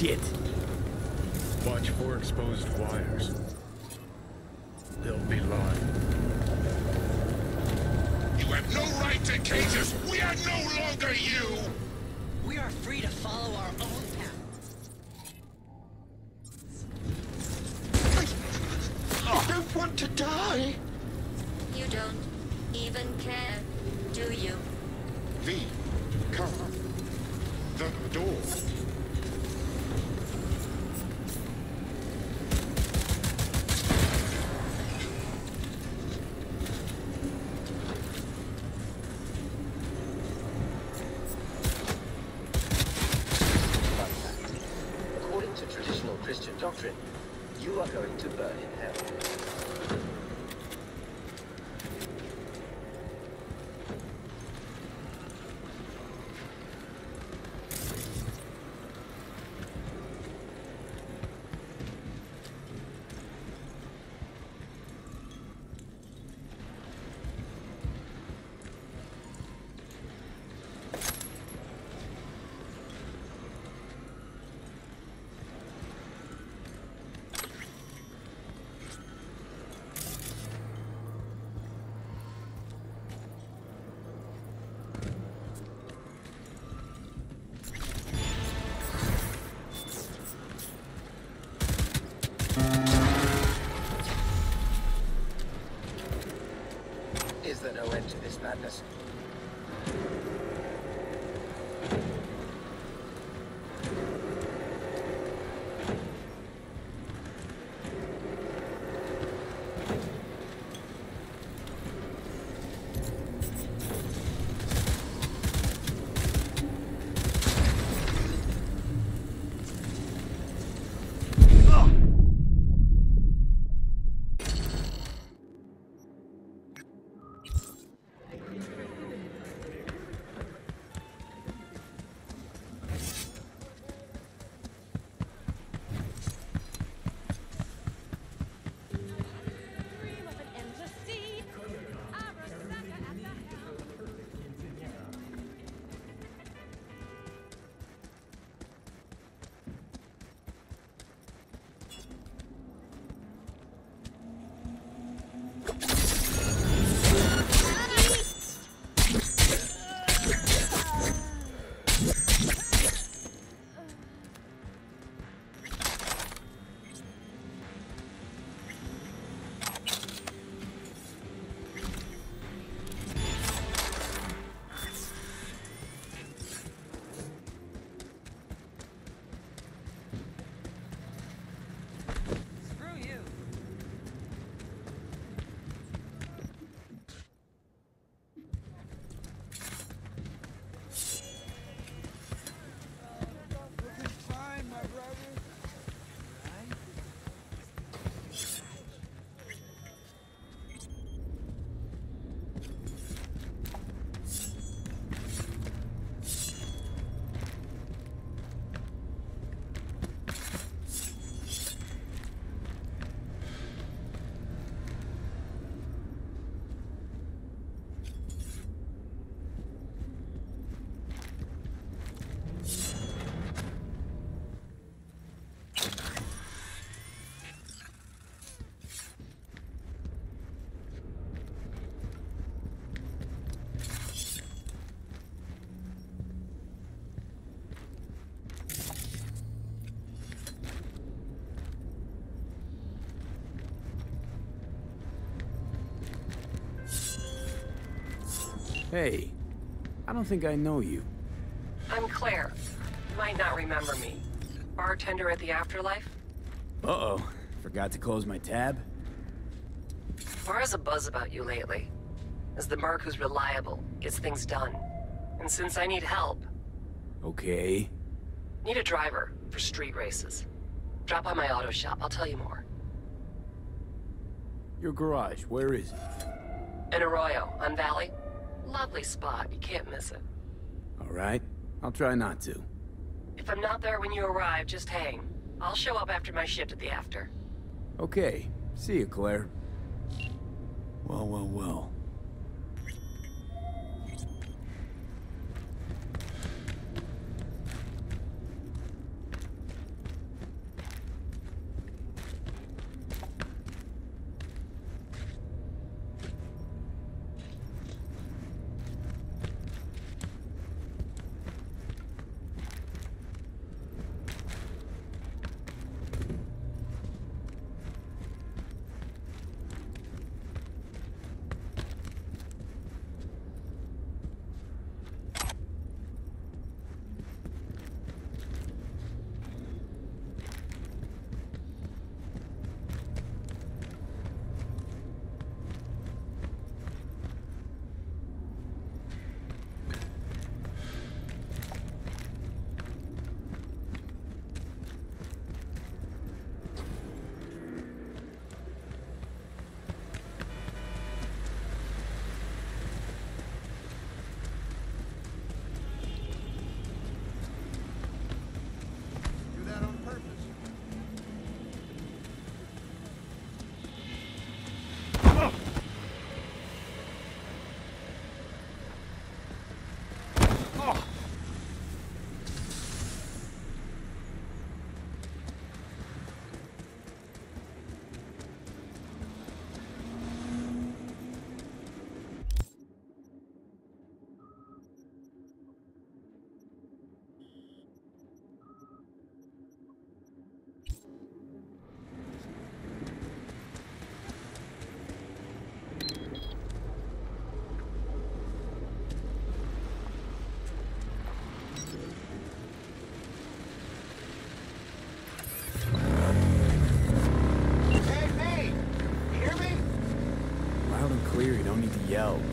shit. Watch for exposed wires. They'll be live. You have no right to cage us! We are no longer you! We are free to follow our own path. I don't want to die! You don't even care, do you? V, come. The door. According to traditional Christian doctrine, you are going to burn in hell. Is there no end to this madness? Hey, I don't think I know you. I'm Claire. You might not remember me. Bartender at the Afterlife? Uh-oh. Forgot to close my tab? Bar has a buzz about you lately. As the merc who's reliable, gets things done. And since I need help... Okay. Need a driver for street races. Drop by my auto shop, I'll tell you more. Your garage, where is it? In Arroyo, on Valley. Lovely spot, you can't miss it. Alright, I'll try not to. If I'm not there when you arrive, just hang. I'll show up after my shift at the After. Okay, see you, Claire. Well, well, well.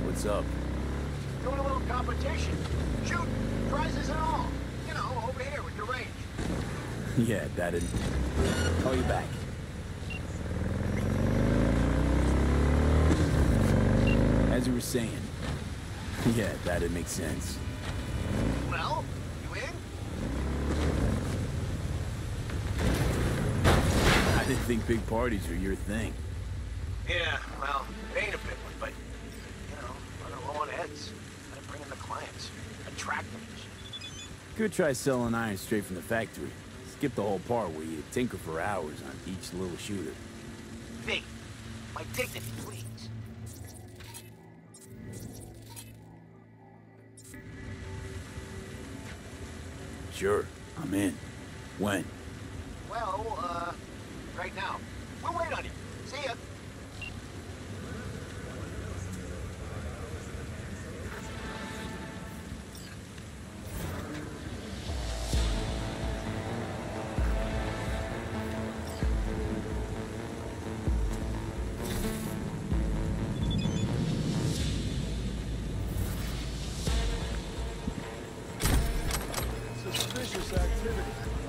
What's up? Doing a little competition. Shoot, prizes and all. You know, over here with your range. Yeah, that'd... Call you back. As you were saying. Yeah, that'd make sense. Well, you in? I didn't think big parties were your thing. Yeah, well, it ain't a big one, but, you know, running low on heads. Gotta bring in the clients. Attract them. Could try selling iron straight from the factory. Skip the whole part where you tinker for hours on each little shooter. Vic, my dignity, please. Sure, I'm in. When? Well, right now. We'll wait on you. See ya. Suspicious activity.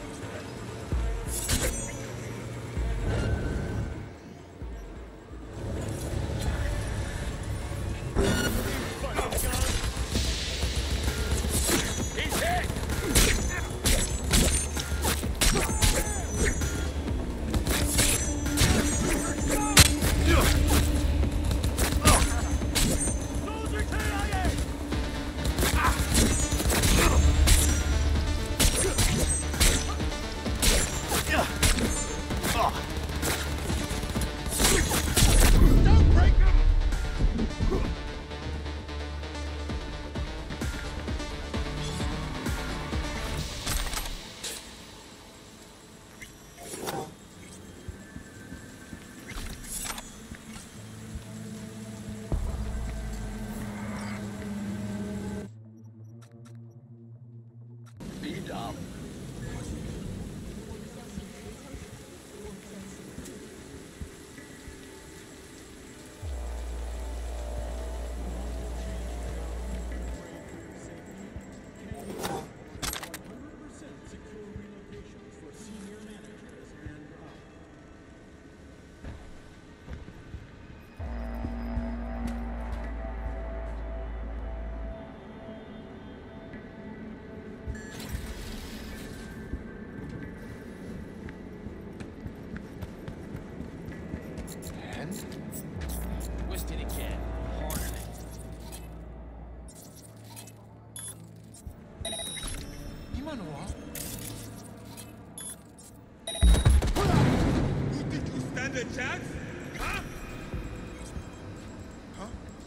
Twist it again. Harder than You think you stand a chance? Huh? Huh?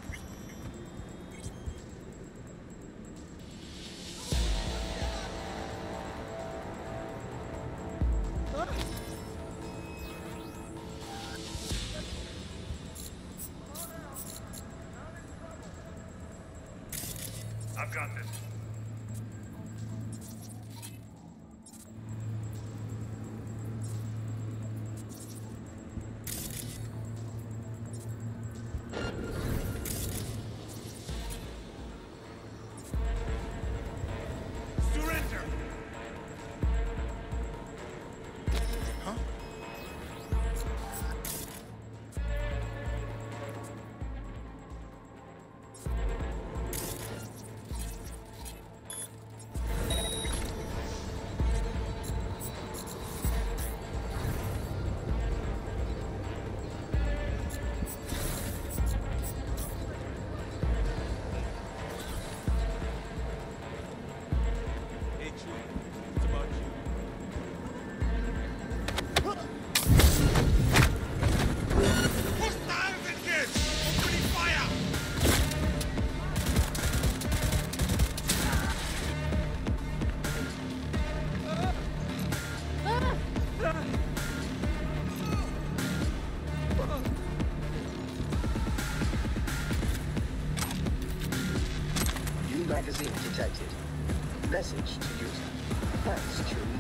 I've got this. Surrender! Huh? Hey, Chief. It's about you. Hostiles engaged! Opening fire! New magazine detected. Message to user. Thanks, Chewie.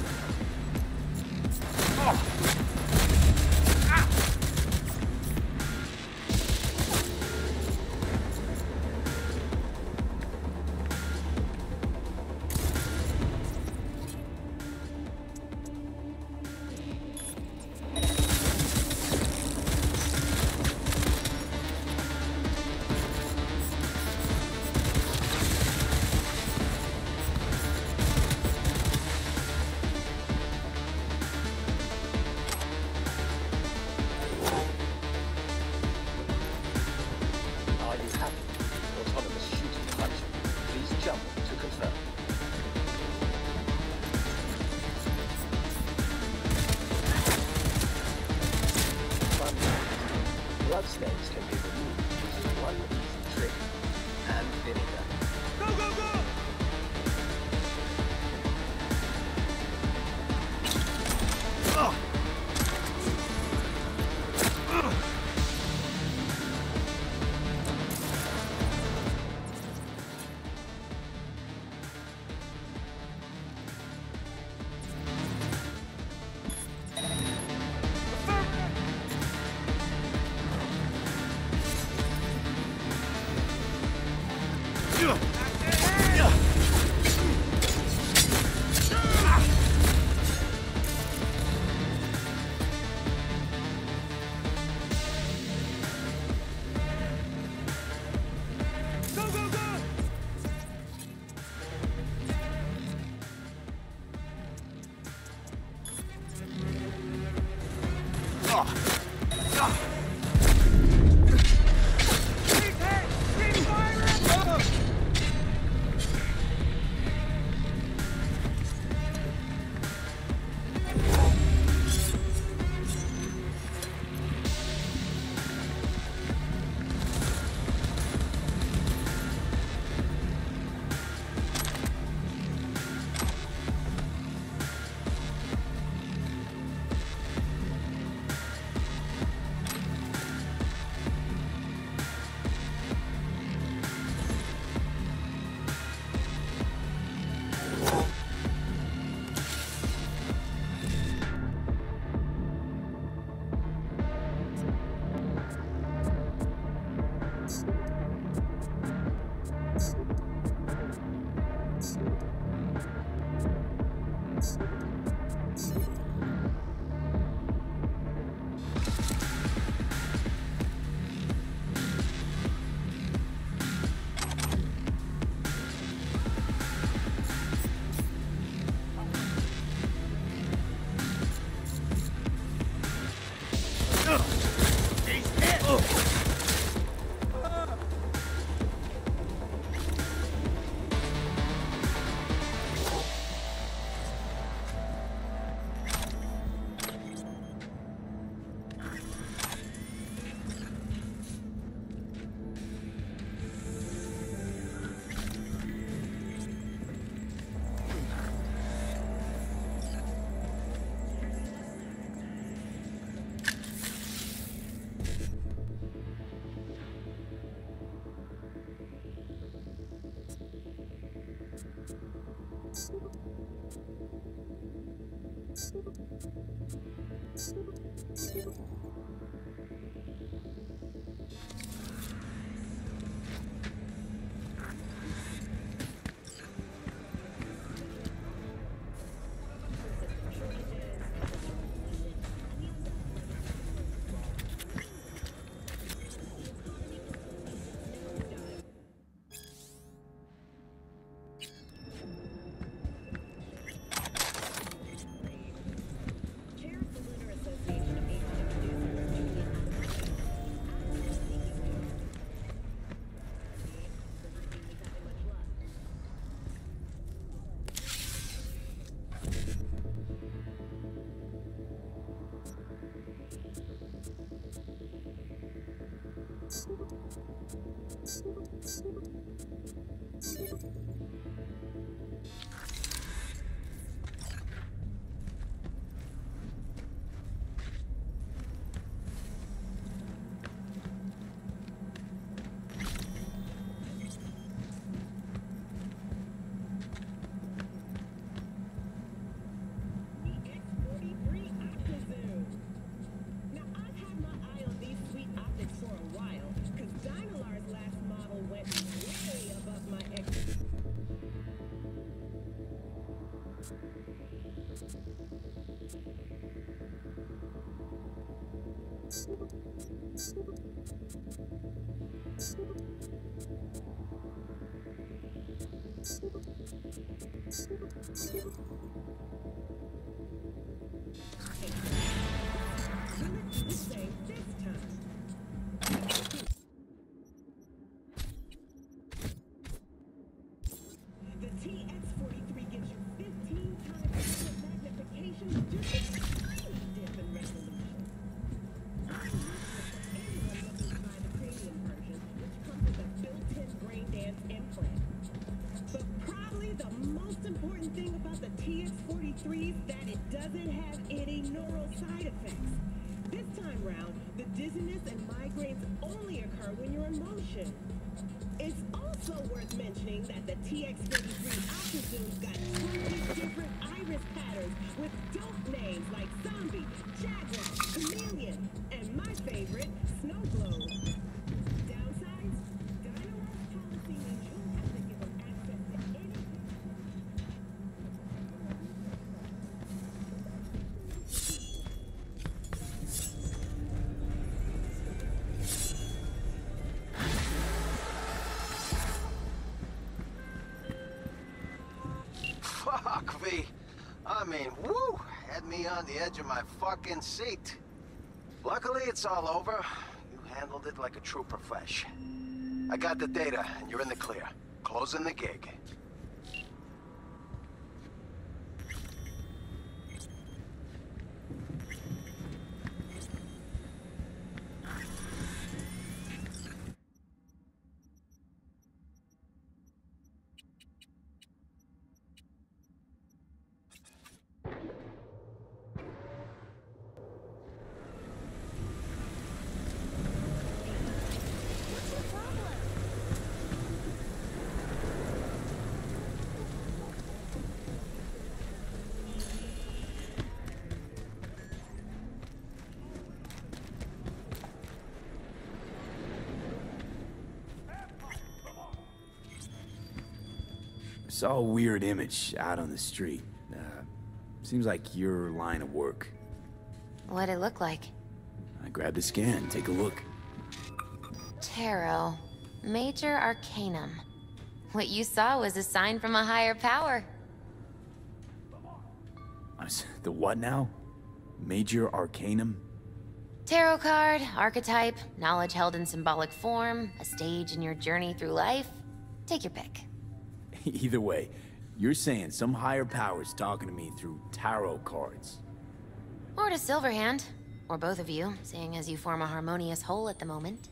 Fuck, V. I mean, woo! Had me on the edge of my fucking seat. Luckily, it's all over. You handled it like a true profesh. I got the data, and you're in the clear. Closing the gig. Saw a weird image out on the street. Seems like your line of work. What'd it look like? I grabbed a scan. Take a look. Tarot. Major Arcanum. What you saw was a sign from a higher power. The what now? Major Arcanum? Tarot card, archetype, knowledge held in symbolic form, a stage in your journey through life. Take your pick. Either way, you're saying some higher power's talking to me through tarot cards. Or to Silverhand. Or both of you, seeing as you form a harmonious whole at the moment.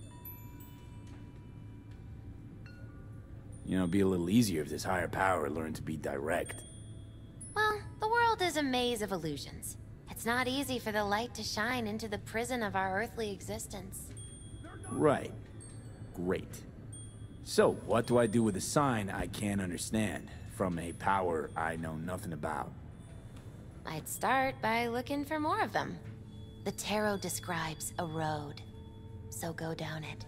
You know, it'd be a little easier if this higher power learned to be direct. Well, the world is a maze of illusions. It's not easy for the light to shine into the prison of our earthly existence. Right. Great. So, what do I do with a sign I can't understand, from a power I know nothing about? I'd start by looking for more of them. The tarot describes a road, so go down it.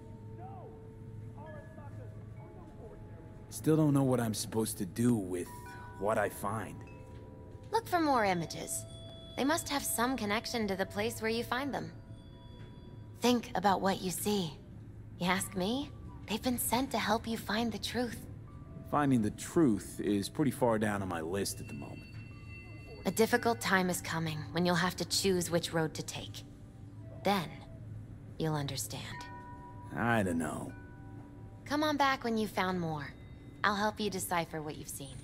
Still don't know what I'm supposed to do with what I find. Look for more images. They must have some connection to the place where you find them. Think about what you see. You ask me? They've been sent to help you find the truth. Finding the truth is pretty far down on my list at the moment. A difficult time is coming when you'll have to choose which road to take. Then, you'll understand. I don't know. Come on back when you've found more. I'll help you decipher what you've seen.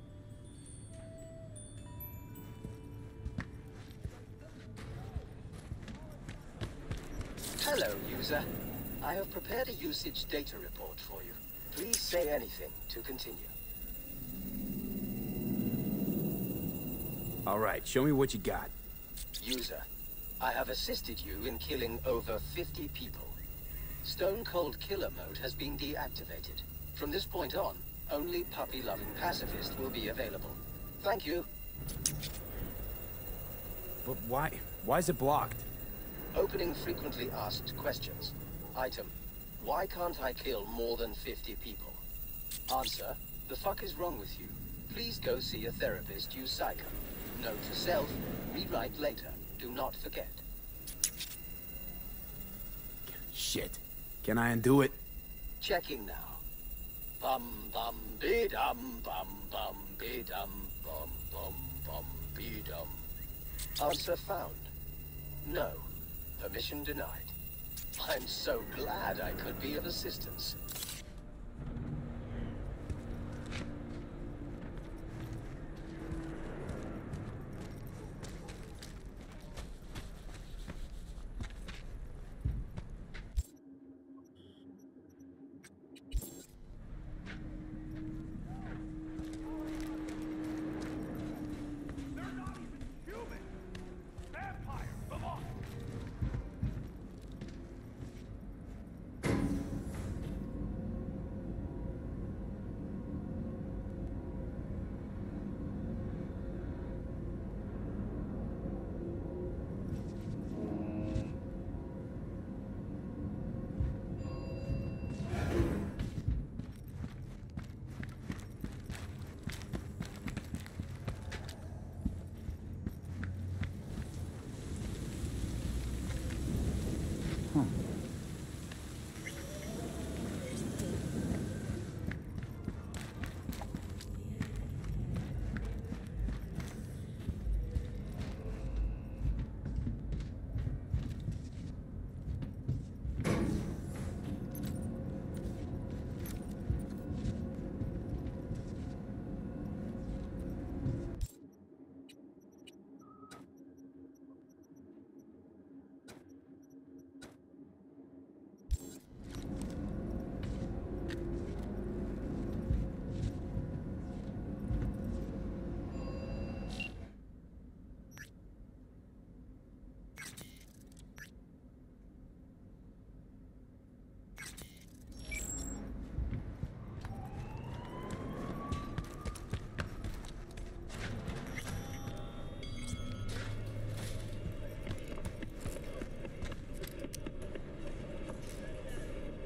Hello, user. I have prepared a usage data report for you. Please say anything to continue. All right, show me what you got. User, I have assisted you in killing over 50 people. Stone Cold Killer mode has been deactivated. From this point on, only puppy-loving pacifist will be available. Thank you. But why? Why is it blocked? Opening frequently asked questions. Item, why can't I kill more than 50 people? Answer, the fuck is wrong with you? Please go see a therapist, use Psycho. Note to self, rewrite later. Do not forget. Shit. Can I undo it? Checking now. Bum bum be dum bum bum be dum bum bum bum be dum. Answer found. No. Permission denied. I'm so glad I could be of assistance.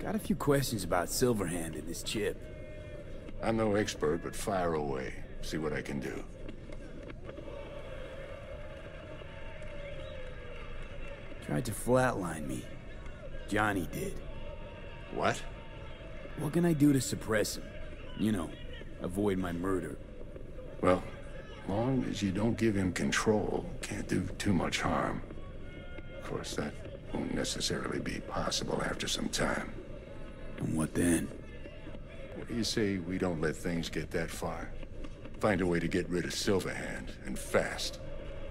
Got a few questions about Silverhand and this chip. I'm no expert, but fire away. See what I can do. Tried to flatline me. Johnny did. What? What can I do to suppress him? You know, avoid my murder. Well, long as you don't give him control, can't do too much harm. Of course, that won't necessarily be possible after some time. And what then? What do you say we don't let things get that far? Find a way to get rid of Silverhand, and fast.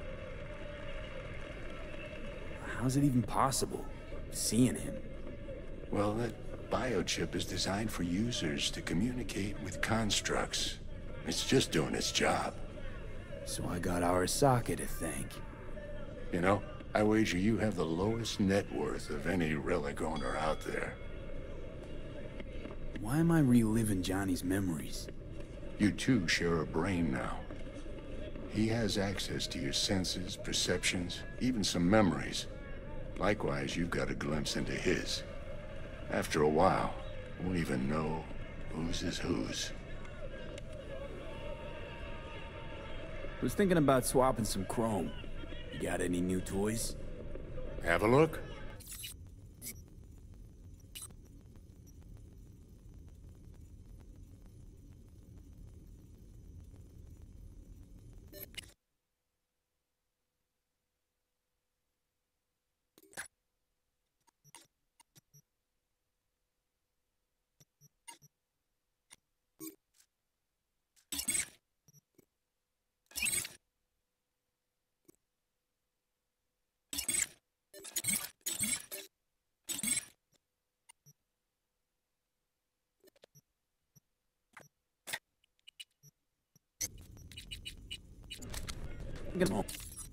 How's it even possible? Seeing him? Well, that biochip is designed for users to communicate with constructs. It's just doing its job. So I got Arasaka to thank. You know, I wager you have the lowest net worth of any relic owner out there. Why am I reliving Johnny's memories? You two share a brain now. He has access to your senses, perceptions, even some memories. Likewise, you've got a glimpse into his. After a while, you won't even know whose is whose. Was thinking about swapping some chrome. You got any new toys? Have a look. Get home.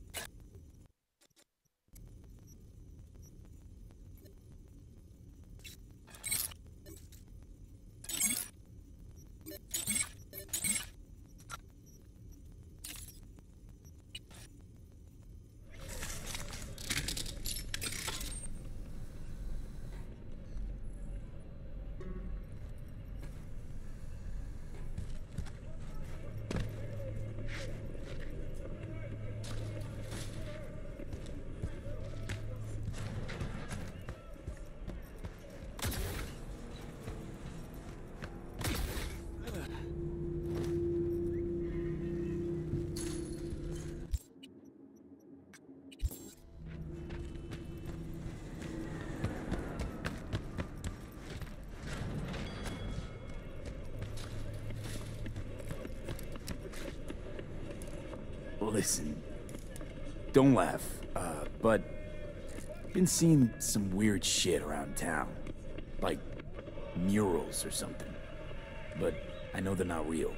Listen, don't laugh, but been seeing some weird shit around town. Like murals or something. But I know they're not real.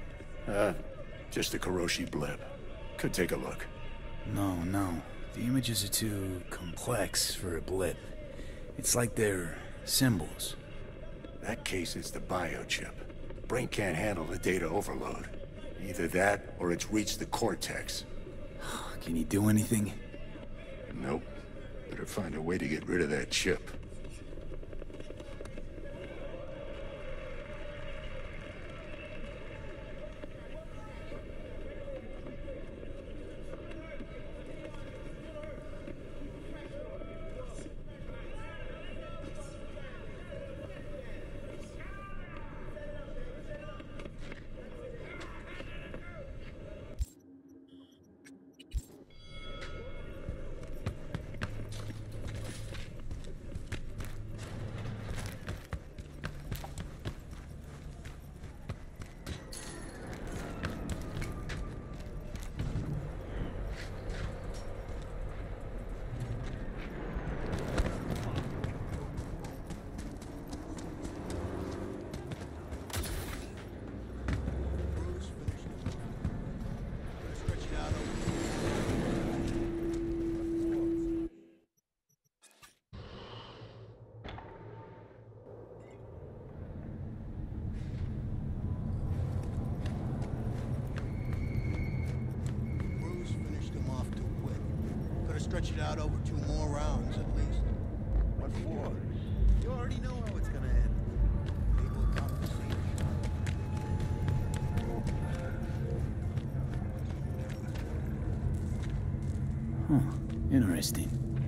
Just a Kiroshi blip. Could take a look. No. The images are too complex for a blip. It's like they're symbols. That case is the biochip. Brain can't handle the data overload. Either that, or it's reached the cortex. Can you do anything? Nope. Better find a way to get rid of that chip. Stretch it out over 2 more rounds, at least. What for? You already know how it's gonna Huh, interesting.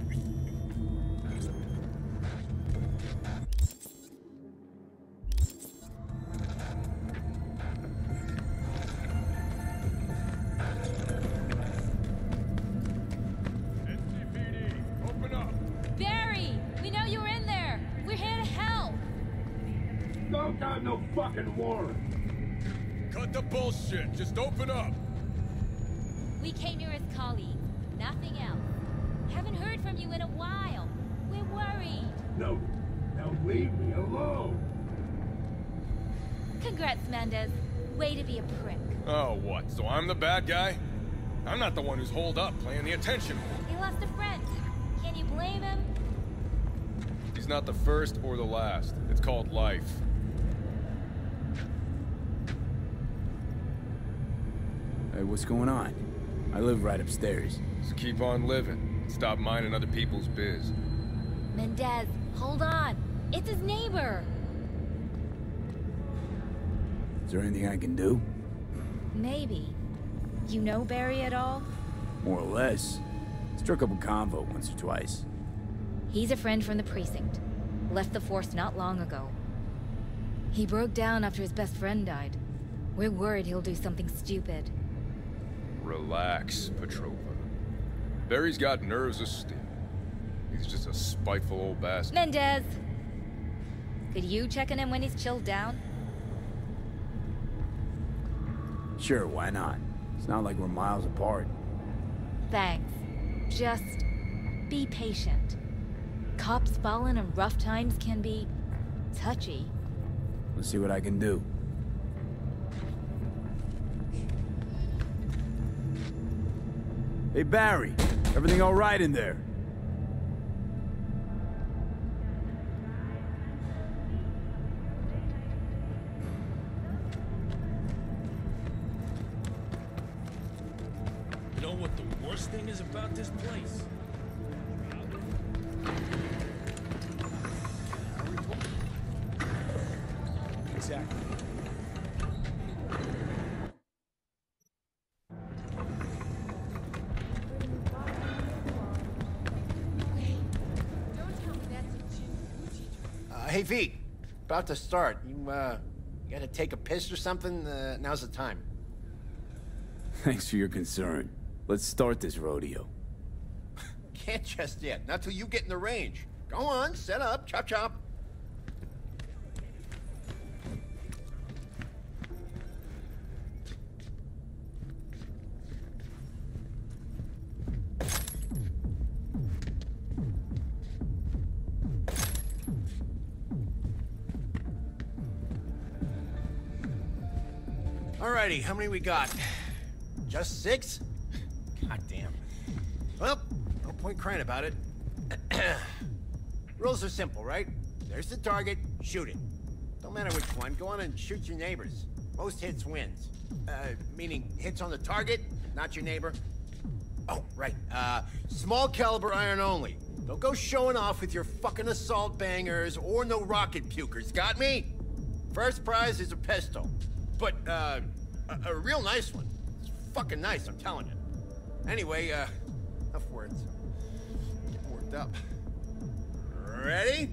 Open up! Barry! We know you're in there! We're here to help! Don't got no fucking warrant. Cut the bullshit. Just open up. We came here as colleagues, nothing else. Haven't heard from you in a while. We're worried. No. Now leave me alone. Congrats, Mendez. Way to be a prick. Oh, what? So I'm the bad guy? I'm not the one who's holed up playing the attention. He lost a friend. Can you blame him? He's not the first or the last. It's called life. Hey, what's going on? I live right upstairs. Just keep on living. Stop minding other people's biz. Mendez, hold on. It's his neighbor. Is there anything I can do? Maybe. You know Barry at all? More or less. Struck up a convo once or twice. He's a friend from the precinct. Left the force not long ago. He broke down after his best friend died. We're worried he'll do something stupid. Relax, Petrova. Barry's got nerves of steel. He's just a spiteful old bastard. Mendez! Could you check on him when he's chilled down? Sure, why not? It's not like we're miles apart. Thanks. Just be patient. Cops falling in rough times can be touchy. Let's see what I can do. Hey, Barry. Everything all right in there? You know what the worst thing is about this place? Exactly. Hey, V. About to start. You gotta take a piss or something? Now's the time. Thanks for your concern. Let's start this rodeo. Can't just yet. Not till you get in the range. Go on, set up, chop chop. Alrighty, how many we got? Just 6? God damn. Well, no point crying about it. Rules are simple, right? There's the target, shoot it. Don't matter which one, go on and shoot your neighbors. Most hits wins. Meaning hits on the target, not your neighbor. Oh, right. Small caliber iron only. Don't go showing off with your fucking assault bangers or no rocket pukers, got me? First prize is a pistol. But, a real nice one. It's fucking nice, I'm telling you. Anyway, enough words. Getting worked up. Ready?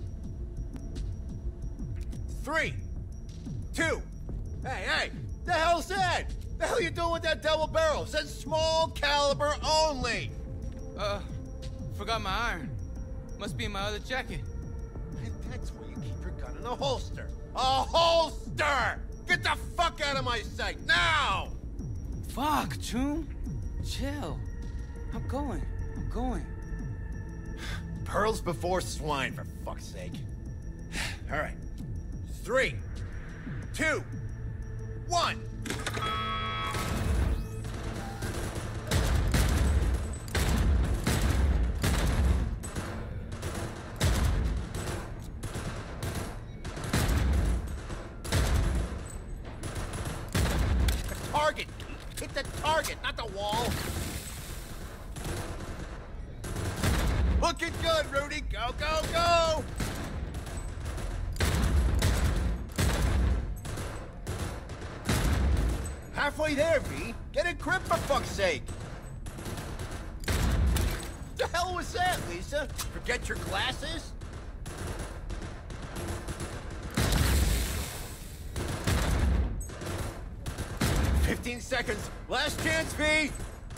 3, 2. Hey, the hell's that? The hell you doing with that double barrel? It says small caliber only. Forgot my iron. Must be in my other jacket. That's where you keep your gun in a holster. A holster! Get the fuck out of my sight, now! Fuck, Choom. Chill. I'm going. Pearls before swine, for fuck's sake. All right. 3, 2, 1. Target! Hit the target, not the wall! Looking good, Rudy! Go, go, go! Halfway there, V. Get a grip, for fuck's sake! The hell was that, Lisa? Forget your glasses? "15 seconds. Last chance, V!"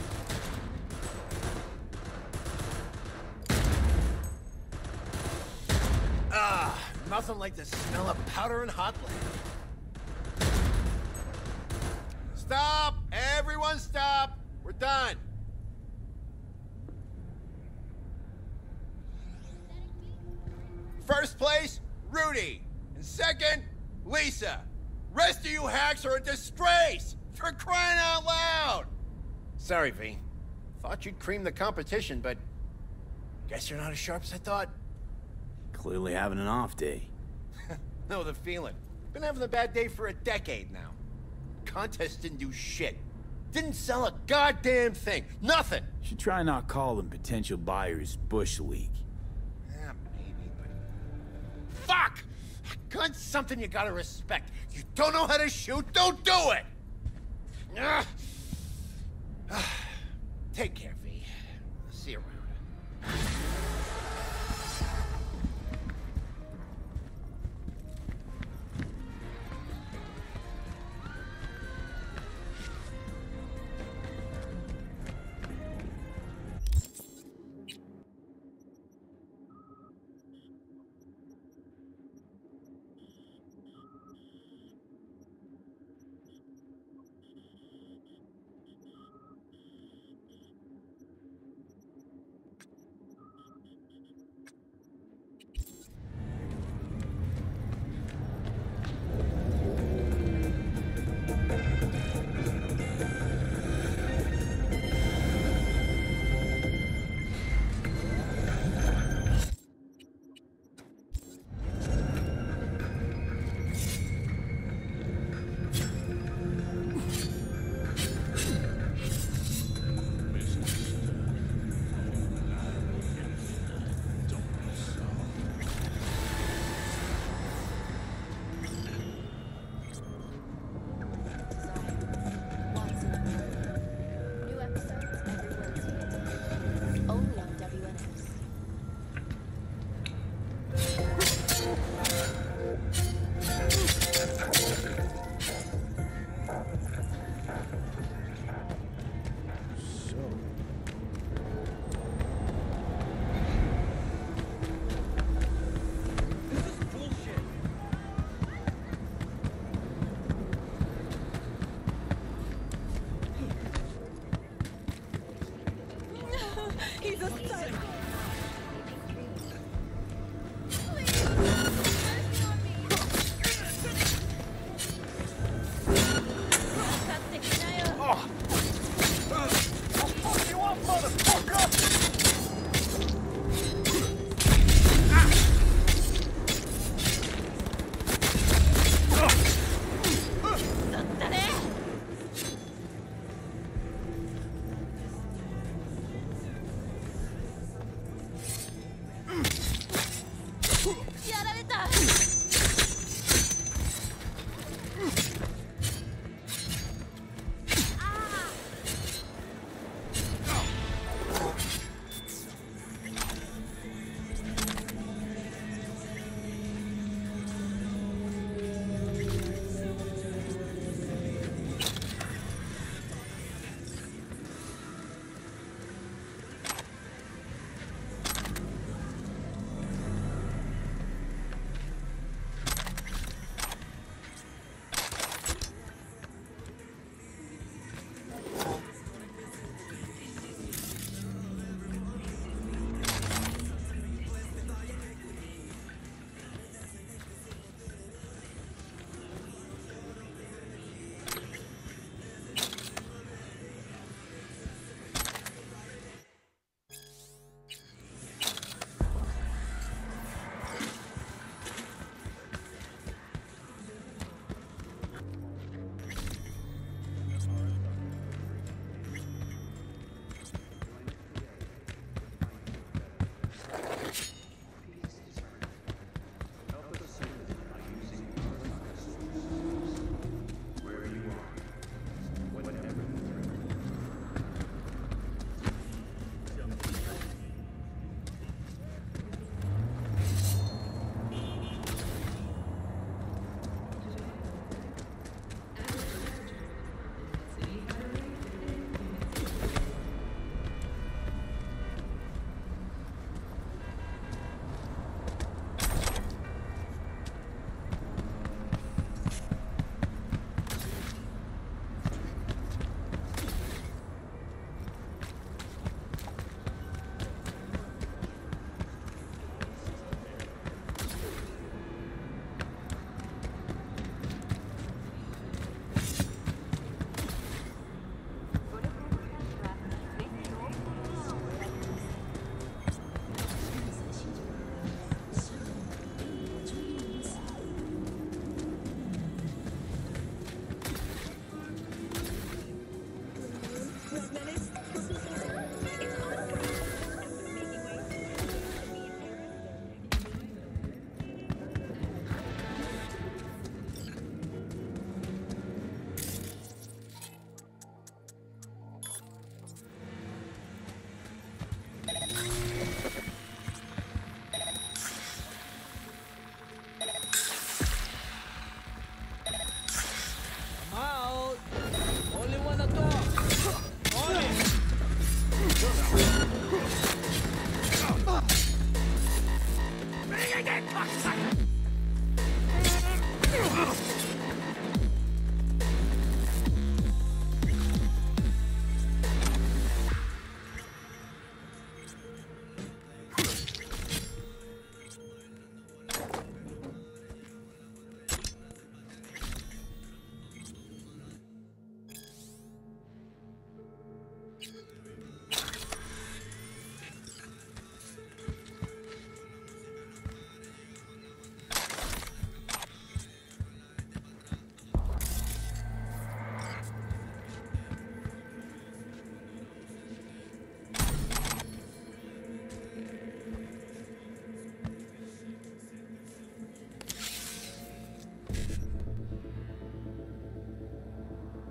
Nothing like the smell of powder and hot lead. Stop! Everyone stop! We're done. First place, Rudy. And second, Lisa. Rest of you hacks are a disgrace! For crying out loud! Sorry, V. Thought you'd cream the competition, but guess you're not as sharp as I thought. Clearly having an off day. Know the feeling. Been having a bad day for a decade now. Contest didn't do shit. Didn't sell a goddamn thing. Nothing. Should try not call them potential buyers Bush League. Yeah, maybe, but... Fuck! Gun's something you gotta respect. You don't know how to shoot, don't do it! Take care, V. See you around.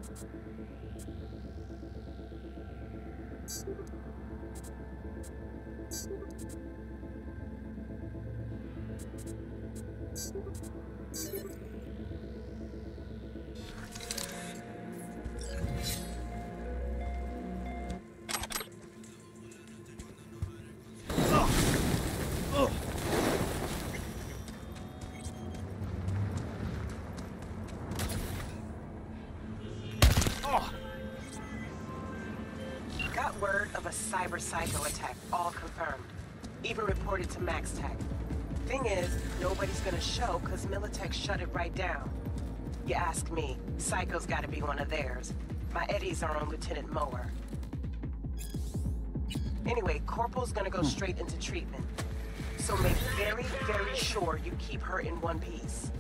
Got word of a cyber psycho attack, all confirmed. Even reported to MaxTech. Thing is, nobody's gonna show because Militech shut it right down. You ask me, Psycho's gotta be one of theirs. My Eddies are on Lieutenant Mower. Anyway, Corporal's gonna go straight into treatment. So make very, very sure you keep her in one piece.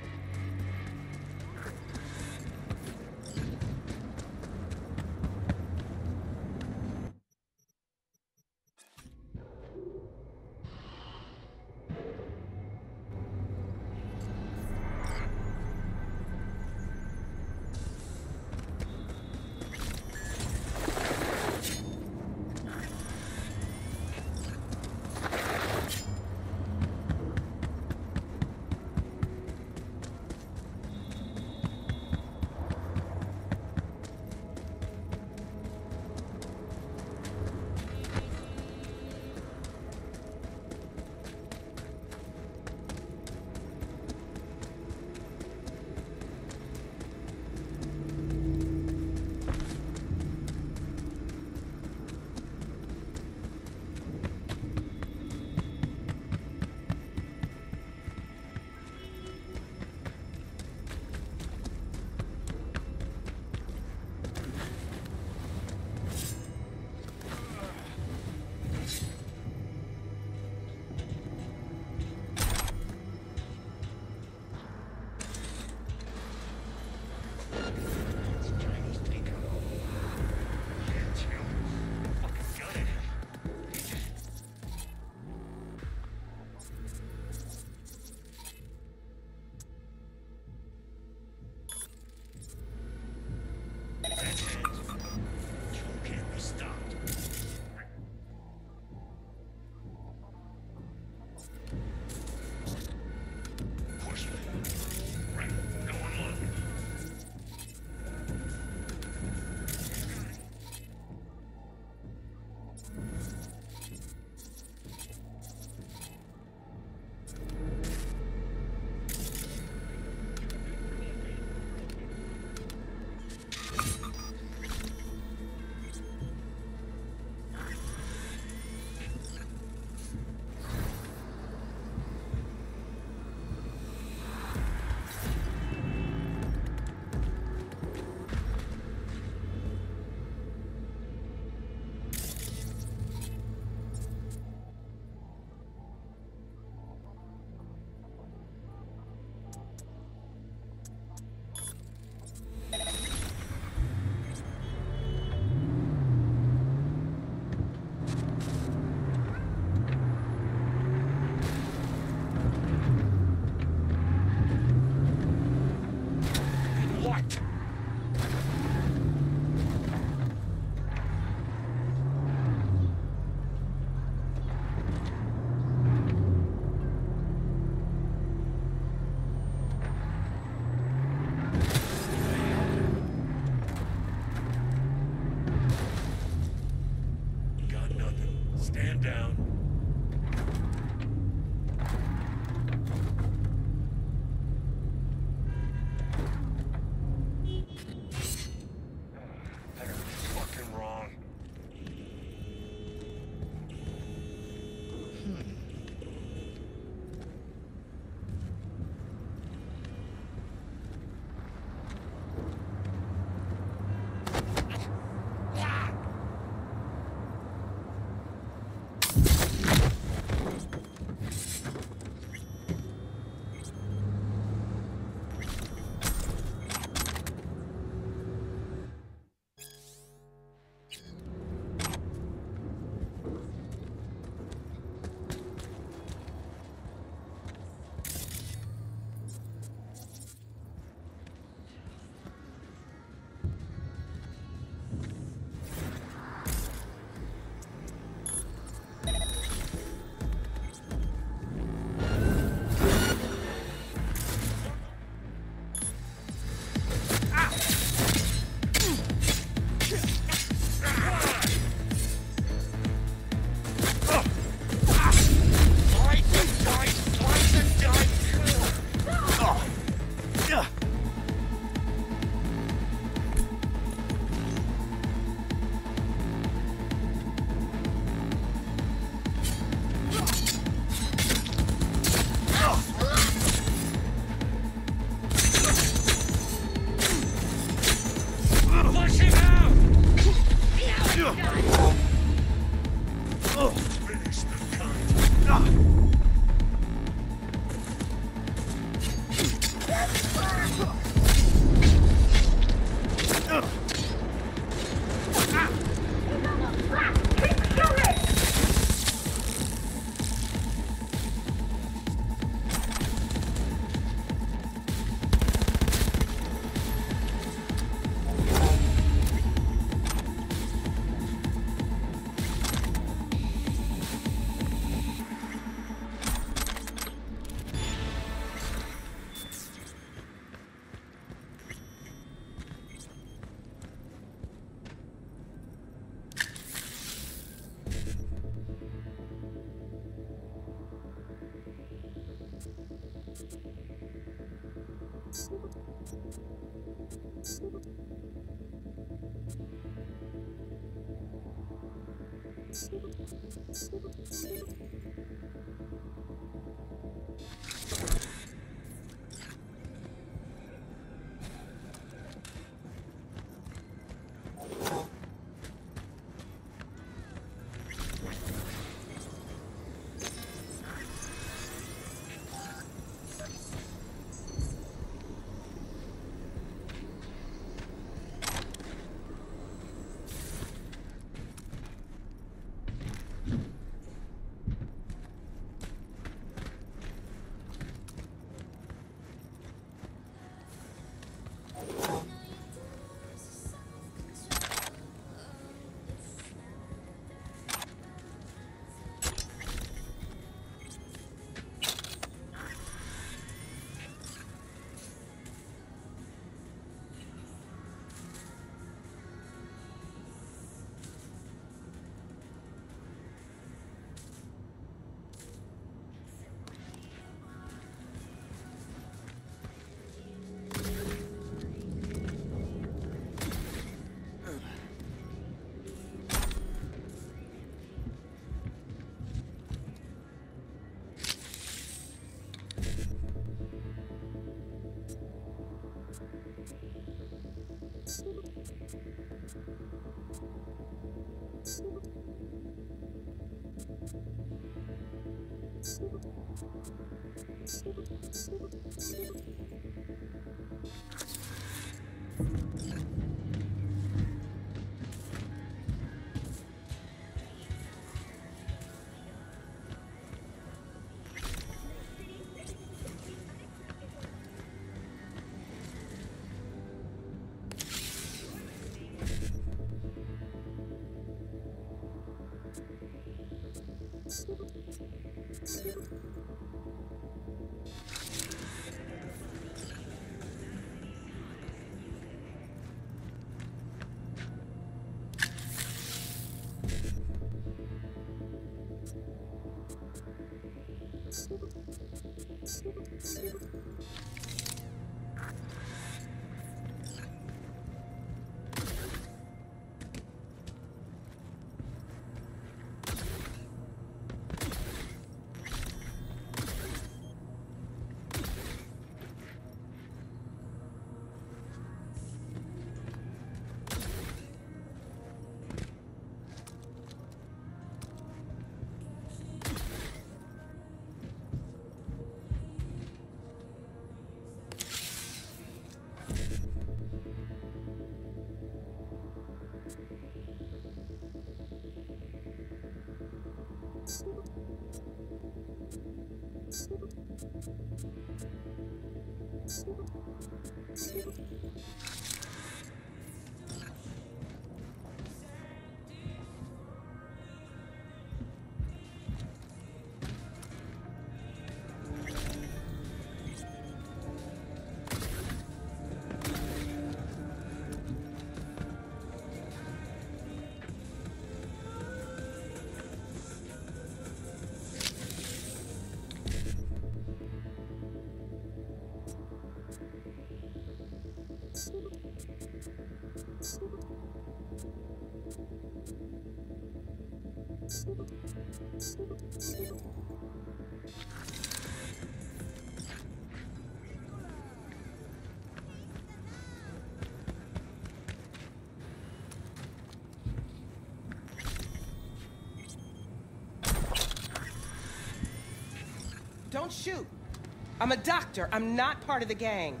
Don't shoot. I'm a doctor. I'm not part of the gang.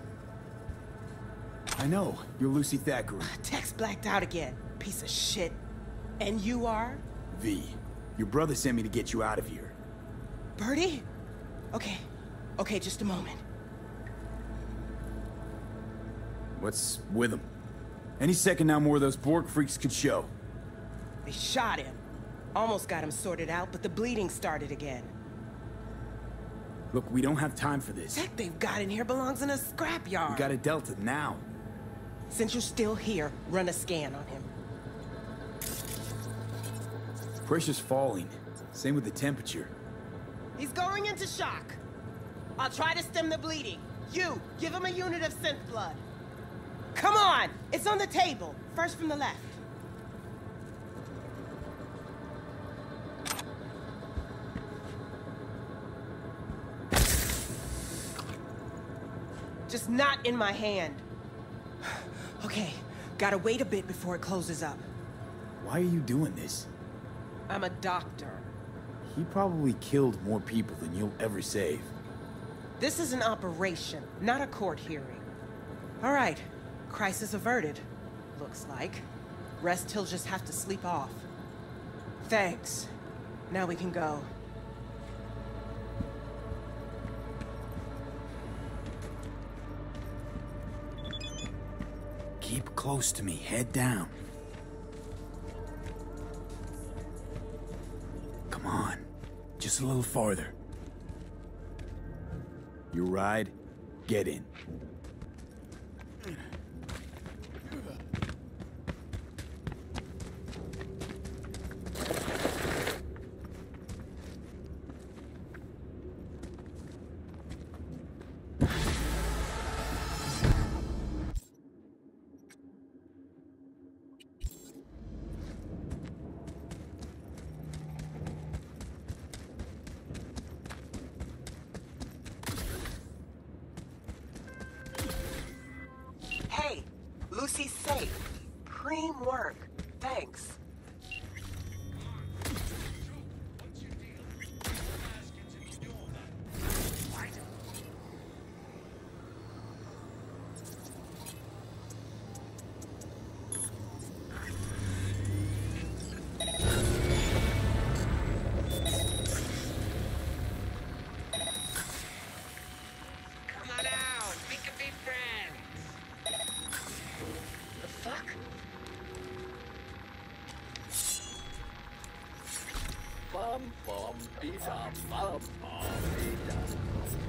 I know. You're Lucy Thackeray. Text blacked out again. Piece of shit. And you are? V. Your brother sent me to get you out of here. Birdie? Okay. Okay, just a moment. What's with him? Any second now more of those Borg freaks could show. They shot him. Almost got him sorted out, but the bleeding started again. Look, we don't have time for this. Tech they've got in here belongs in a scrapyard. We got a Delta now. Since you're still here, run a scan on him. Pressure's falling. Same with the temperature. He's going into shock. I'll try to stem the bleeding. You, give him a unit of synth blood. Come on! It's on the table. First from the left. Just not in my hand. Okay, gotta wait a bit before it closes up. Why are you doing this? I'm a doctor. He probably killed more people than you'll ever save. This is an operation, not a court hearing. All right, crisis averted, looks like. Rest he'll just have to sleep off. Thanks. Now we can go. Keep close to me, head down. Come on, just a little farther. Your ride, get in. Hey, Lucy's safe. Preem work. Thanks. Come on out. We can be friends. The fuck? Bum bum beat up, bum bum beat up.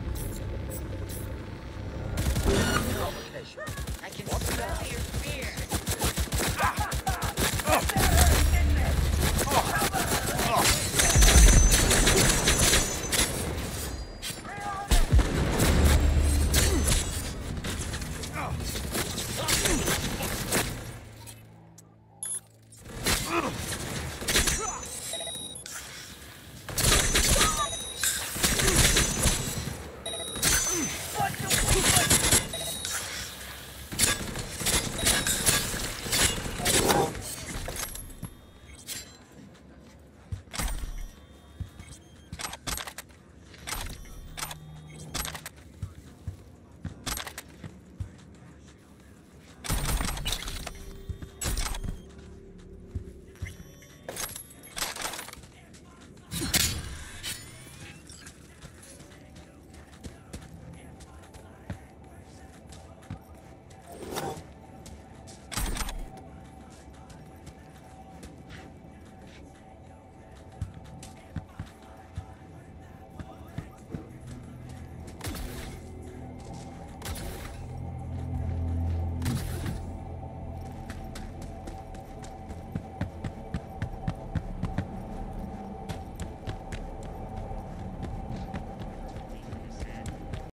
Provocation. I can smell your fear.